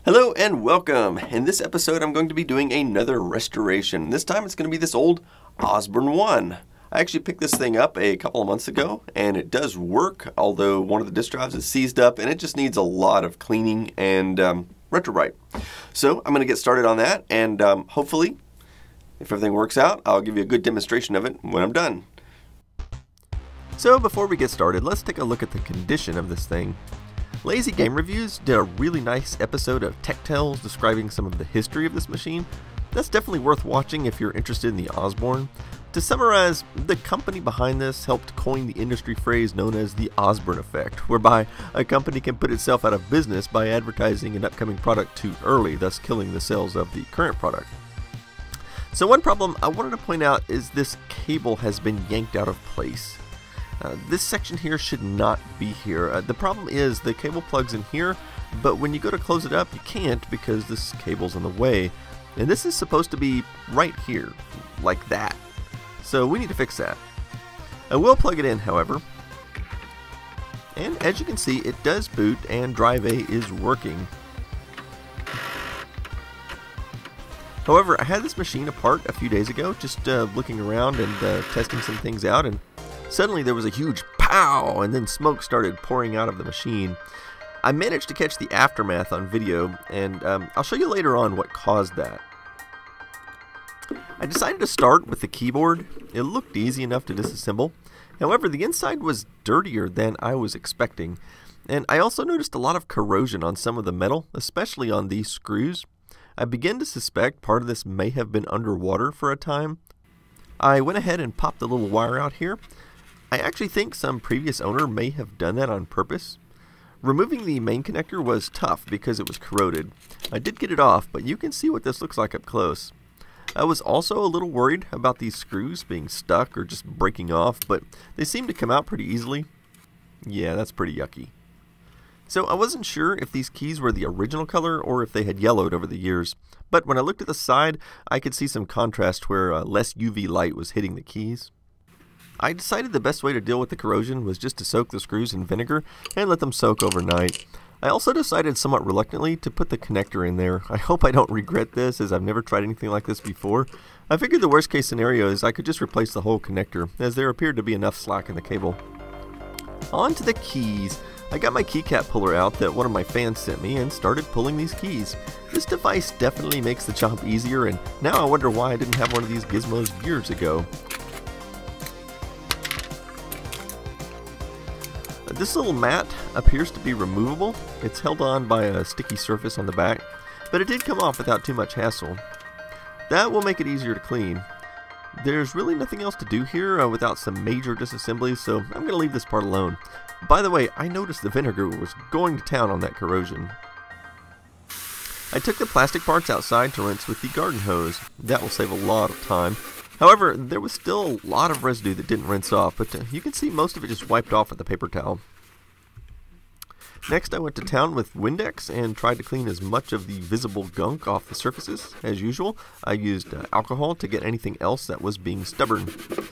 Hello and welcome. In this episode I'm going to be doing another restoration. This time it's going to be this old Osborne 1. I actually picked this thing up a couple of months ago and it does work, although one of the disk drives is seized up and it just needs a lot of cleaning and retrowrite. So I'm going to get started on that, and hopefully, if everything works out, I'll give you a good demonstration of it when I'm done. So before we get started, let's take a look at the condition of this thing. Lazy Game Reviews did a really nice episode of Tech Tales describing some of the history of this machine. That's definitely worth watching if you're interested in the Osborne. To summarize, the company behind this helped coin the industry phrase known as the Osborne effect, whereby a company can put itself out of business by advertising an upcoming product too early, thus killing the sales of the current product. So one problem I wanted to point out is this cable has been yanked out of place. This section here should not be here. The problem is the cable plugs in here, but when you go to close it up, you can't because this cable's in the way. And this is supposed to be right here, like that. So we need to fix that. I will plug it in, however. And as you can see, it does boot and drive A is working. However, I had this machine apart a few days ago, just looking around and testing some things out, and suddenly there was a huge pow, and then smoke started pouring out of the machine. I managed to catch the aftermath on video, and I'll show you later on what caused that. I decided to start with the keyboard. It looked easy enough to disassemble. However, the inside was dirtier than I was expecting, and I also noticed a lot of corrosion on some of the metal, especially on these screws. I began to suspect part of this may have been underwater for a time. I went ahead and popped the little wire out here. I actually think some previous owner may have done that on purpose. Removing the main connector was tough because it was corroded. I did get it off, but you can see what this looks like up close. I was also a little worried about these screws being stuck or just breaking off, but they seem to come out pretty easily. Yeah, that's pretty yucky. So I wasn't sure if these keys were the original color or if they had yellowed over the years, but when I looked at the side, I could see some contrast where less UV light was hitting the keys. I decided the best way to deal with the corrosion was just to soak the screws in vinegar and let them soak overnight. I also decided somewhat reluctantly to put the connector in there. I hope I don't regret this, as I've never tried anything like this before. I figured the worst case scenario is I could just replace the whole connector, as there appeared to be enough slack in the cable. On to the keys. I got my keycap puller out that one of my fans sent me and started pulling these keys. This device definitely makes the job easier, and now I wonder why I didn't have one of these gizmos years ago. This little mat appears to be removable. It's held on by a sticky surface on the back, but it did come off without too much hassle. That will make it easier to clean. There's really nothing else to do here without some major disassembly, so I'm going to leave this part alone. By the way, I noticed the vinegar was going to town on that corrosion. I took the plastic parts outside to rinse with the garden hose. That will save a lot of time. However, there was still a lot of residue that didn't rinse off, but you can see most of it just wiped off with the paper towel. Next, I went to town with Windex and tried to clean as much of the visible gunk off the surfaces. As usual, I used alcohol to get anything else that was being stubborn.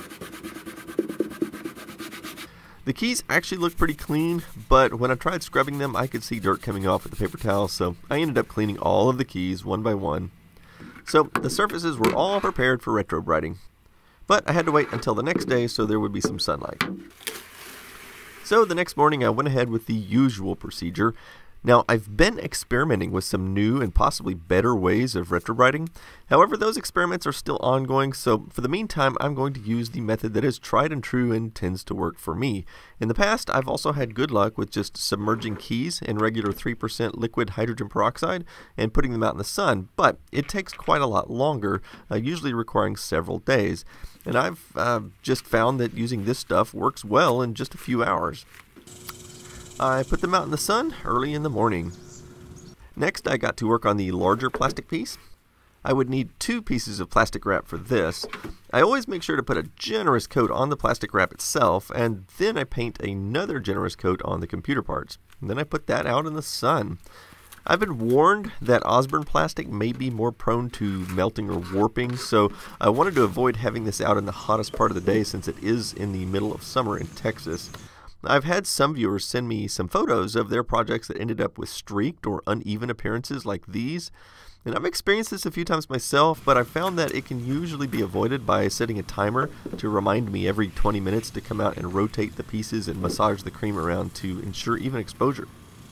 The keys actually look pretty clean, but when I tried scrubbing them, I could see dirt coming off with the paper towel, so I ended up cleaning all of the keys one by one. So the surfaces were all prepared for retrowriting, but I had to wait until the next day so there would be some sunlight. So the next morning I went ahead with the usual procedure. Now, I've been experimenting with some new and possibly better ways of retrowriting. However, those experiments are still ongoing, so for the meantime, I'm going to use the method that is tried and true and tends to work for me. In the past, I've also had good luck with just submerging keys in regular 3% liquid hydrogen peroxide and putting them out in the sun, but it takes quite a lot longer, usually requiring several days. And I've just found that using this stuff works well in just a few hours. I put them out in the sun early in the morning. Next, I got to work on the larger plastic piece. I would need 2 pieces of plastic wrap for this. I always make sure to put a generous coat on the plastic wrap itself, and then I paint another generous coat on the computer parts. And then I put that out in the sun. I've been warned that Osborne plastic may be more prone to melting or warping, so I wanted to avoid having this out in the hottest part of the day since it is in the middle of summer in Texas. I've had some viewers send me some photos of their projects that ended up with streaked or uneven appearances like these. And I've experienced this a few times myself, but I've found that it can usually be avoided by setting a timer to remind me every 20 minutes to come out and rotate the pieces and massage the cream around to ensure even exposure.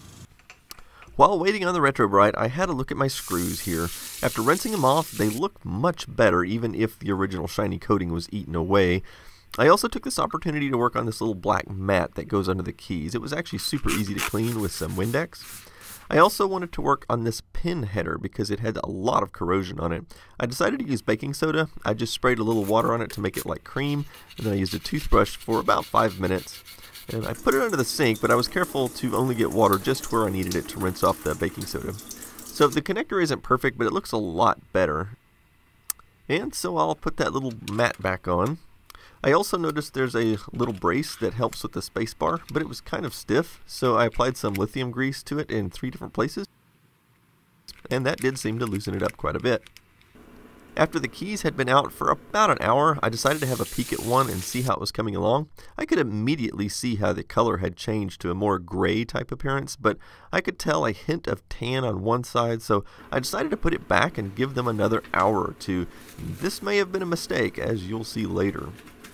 While waiting on the RetroBrite, I had a look at my screws here. After rinsing them off, they look much better even if the original shiny coating was eaten away. I also took this opportunity to work on this little black mat that goes under the keys. It was actually super easy to clean with some Windex. I also wanted to work on this pin header because it had a lot of corrosion on it. I decided to use baking soda. I just sprayed a little water on it to make it like cream, and then I used a toothbrush for about 5 minutes. And I put it under the sink, but I was careful to only get water just where I needed it to rinse off the baking soda. So the connector isn't perfect, but it looks a lot better. And so I'll put that little mat back on. I also noticed there's a little brace that helps with the spacebar, but it was kind of stiff, so I applied some lithium grease to it in 3 different places, and that did seem to loosen it up quite a bit. After the keys had been out for about an hour, I decided to have a peek at one and see how it was coming along. I could immediately see how the color had changed to a more gray type appearance, but I could tell a hint of tan on one side, so I decided to put it back and give them another hour or two. This may have been a mistake, as you'll see later.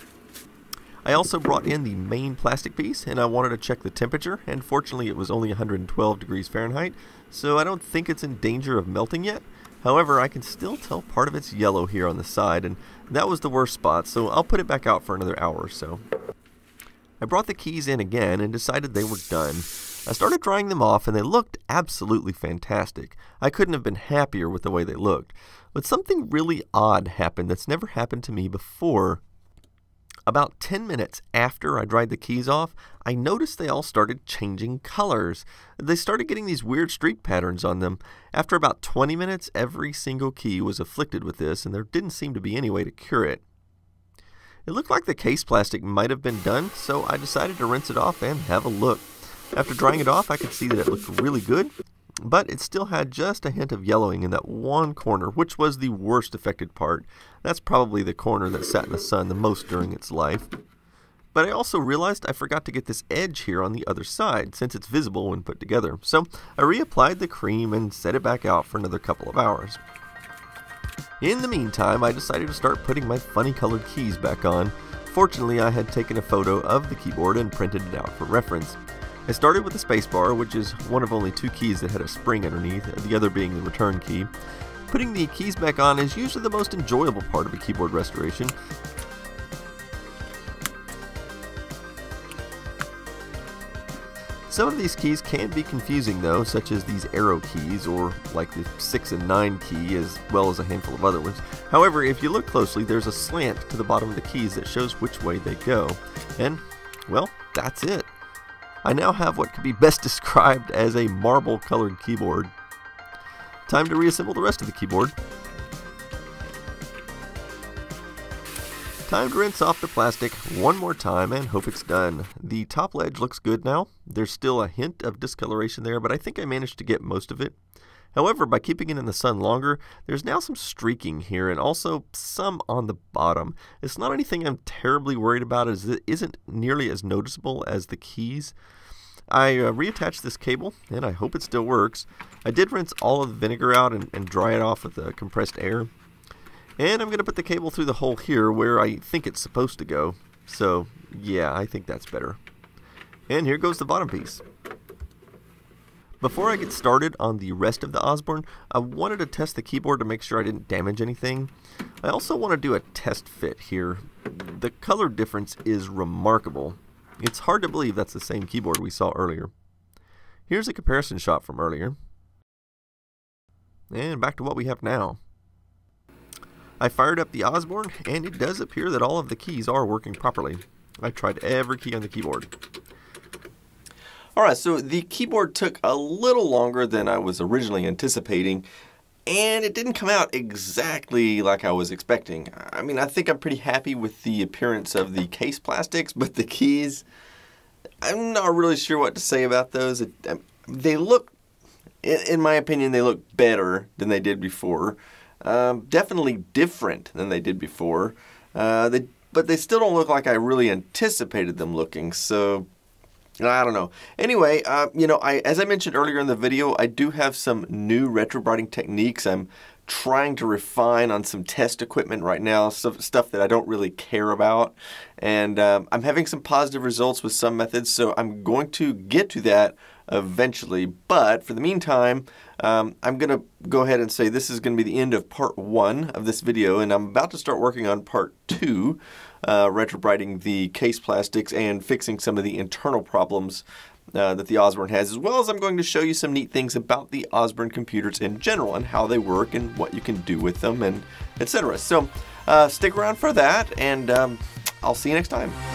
I also brought in the main plastic piece, and I wanted to check the temperature, and fortunately it was only 112 degrees Fahrenheit, so I don't think it's in danger of melting yet. However, I can still tell part of it's yellow here on the side, and that was the worst spot, so I'll put it back out for another hour or so. I brought the keys in again and decided they were done. I started drying them off, and they looked absolutely fantastic. I couldn't have been happier with the way they looked. But something really odd happened that's never happened to me before. About 10 minutes after I dried the keys off, I noticed they all started changing colors. They started getting these weird streak patterns on them. After about 20 minutes, every single key was afflicted with this, and there didn't seem to be any way to cure it. It looked like the case plastic might have been done, so I decided to rinse it off and have a look. After drying it off, I could see that it looked really good, but it still had just a hint of yellowing in that one corner, which was the worst affected part. That's probably the corner that sat in the sun the most during its life. But I also realized I forgot to get this edge here on the other side, since it's visible when put together. So I reapplied the cream and set it back out for another couple of hours. In the meantime, I decided to start putting my funny colored keys back on. Fortunately, I had taken a photo of the keyboard and printed it out for reference. I started with the spacebar, which is one of only 2 keys that had a spring underneath, the other being the return key. Putting the keys back on is usually the most enjoyable part of a keyboard restoration. Some of these keys can be confusing though, such as these arrow keys, or like the 6 and 9 key, as well as a handful of other ones. However, if you look closely, there's a slant to the bottom of the keys that shows which way they go. And, well, that's it. I now have what could be best described as a marble-colored keyboard. Time to reassemble the rest of the keyboard. Time to rinse off the plastic one more time and hope it's done. The top ledge looks good now. There's still a hint of discoloration there, but I think I managed to get most of it. However, by keeping it in the sun longer, there's now some streaking here and also some on the bottom. It's not anything I'm terribly worried about, as it isn't nearly as noticeable as the keys. I reattached this cable, and I hope it still works. I did rinse all of the vinegar out and dry it off with compressed air. And I'm going to put the cable through the hole here where I think it's supposed to go. So, yeah, I think that's better. And here goes the bottom piece. Before I get started on the rest of the Osborne, I wanted to test the keyboard to make sure I didn't damage anything. I also want to do a test fit here. The color difference is remarkable. It's hard to believe that's the same keyboard we saw earlier. Here's a comparison shot from earlier. And back to what we have now. I fired up the Osborne, and it does appear that all of the keys are working properly. I tried every key on the keyboard. Alright, so the keyboard took a little longer than I was originally anticipating, and it didn't come out exactly like I was expecting. I mean, I think I'm pretty happy with the appearance of the case plastics, but the keys, I'm not really sure what to say about those. They look, in my opinion, they look better than they did before. Definitely different than they did before. But they still don't look like I really anticipated them looking, so I don't know. Anyway, as I mentioned earlier in the video, I do have some new retrobriting techniques. I'm trying to refine on some test equipment right now, stuff that I don't really care about. And I'm having some positive results with some methods, so I'm going to get to that eventually. But for the meantime, I'm going to go ahead and say this is going to be the end of part 1 of this video, and I'm about to start working on part 2, retrobriting the case plastics and fixing some of the internal problems that the Osborne has, as well as I'm going to show you some neat things about the Osborne computers in general and how they work and what you can do with them and etc. So stick around for that, and I'll see you next time.